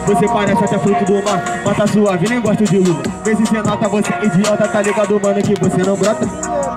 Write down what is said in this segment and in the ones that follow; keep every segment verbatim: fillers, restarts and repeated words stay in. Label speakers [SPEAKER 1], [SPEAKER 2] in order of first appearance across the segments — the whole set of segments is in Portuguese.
[SPEAKER 1] Você parece até fruto do mar, mas tá suave, nem gosto de lua. Vê se cê nota, você idiota, tá ligado, mano, que você não brota.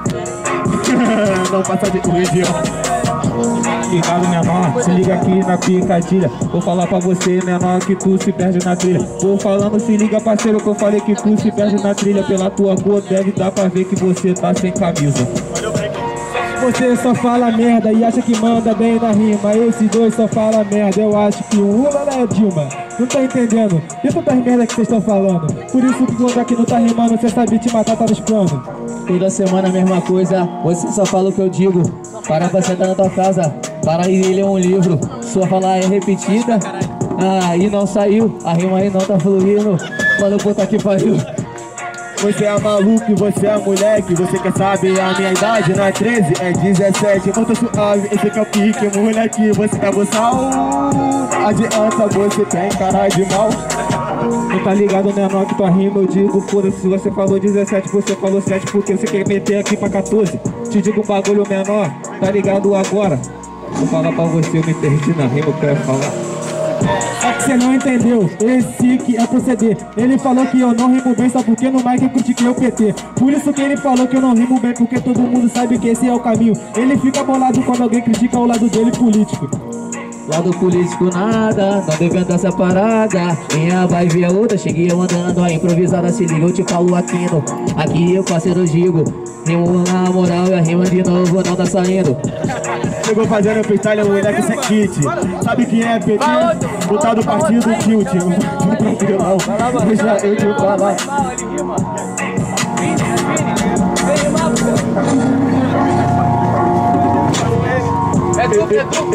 [SPEAKER 1] Não passa de um idiota.
[SPEAKER 2] Ligado, menor, se liga aqui na picadilha. Vou falar pra você, menor, que tu se perde na trilha. Vou falando, se liga, parceiro, que eu falei que tu se perde na trilha. Pela tua cor deve dar pra ver que você tá sem camisa.
[SPEAKER 3] Você só fala merda e acha que manda bem na rima. Esses dois só falam merda, eu acho que o Lula é Dilma. Não tá entendendo? E tantas merda que vocês estão falando. Por isso que quando aqui não tá rimando, cê sabe te matar, tá nos planos.
[SPEAKER 4] Toda semana a mesma coisa, você só fala o que eu digo. Para pra sentar na tua casa, para ir ler um livro. Sua fala é repetida, ah, e não saiu. A rima aí não tá fluindo, mano, puta que pariu.
[SPEAKER 1] Você é maluco, você é moleque. Você quer saber a minha idade? Não é treze, é dezessete. Eu tô suave, esse que é o pique, moleque. Você quer boçal? Adianta, você tem cara de mal.
[SPEAKER 3] Não tá ligado, menor, que tua rima eu digo. Foda-se, se você falou dezessete, você falou sete. Porque você quer meter aqui pra quatorze. Te digo um bagulho menor, tá ligado agora? Vou falar pra você, eu me perdi na rima, eu quero falar.
[SPEAKER 5] É que você não entendeu, esse que é proceder. Ele falou que eu não rimo bem só porque no mic eu critiquei o P T. Por isso que ele falou que eu não rimo bem, porque todo mundo sabe que esse é o caminho. Ele fica bolado quando alguém critica o lado dele político.
[SPEAKER 4] Lado político nada, não devendo dessa parada. Minha vibe é outra, cheguei andando a improvisada. Se liga, eu te falo aqui no, aqui eu parceiro digo. Rimo na moral e a rima de novo não tá saindo.
[SPEAKER 1] Chegou fazendo freestyle, moleque, sem kit. Sabe quem é P T? O tal do partido Tilt. Tranquilão, deixa eu te falar.
[SPEAKER 6] É tu, é tu.